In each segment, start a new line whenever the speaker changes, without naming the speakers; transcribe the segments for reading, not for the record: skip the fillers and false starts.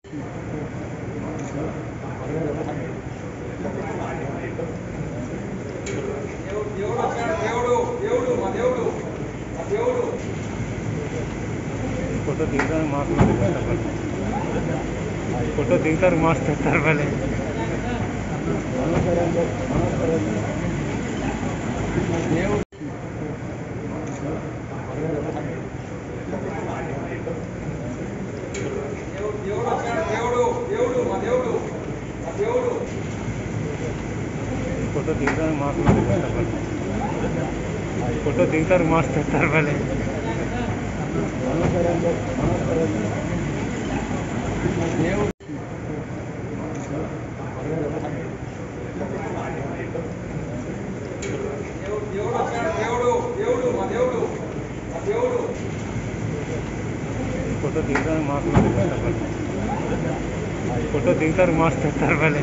photo दिखता mask photo दिखता mask भले फोटो दिखता मास्क भले फोटो दिखता मास्क भले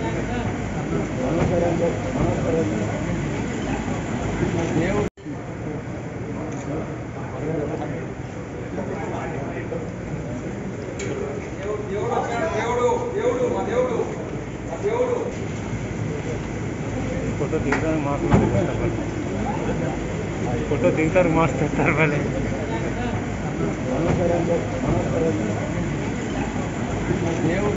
फोटो दिखता मास्क भले